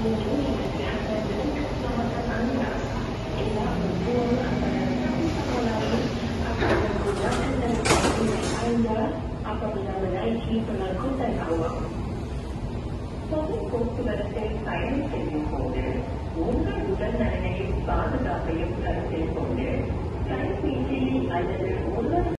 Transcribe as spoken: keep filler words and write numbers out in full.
apabila menaiki pengangkutan awam. Suatu போக்குவரத்தை பயணம் செய்யும் போது உங்கள் உடல்நலனையும் பாதுகாப்பையும் கருத்தில் கொண்டு கைபேசியில் அல்லது ஒருவர்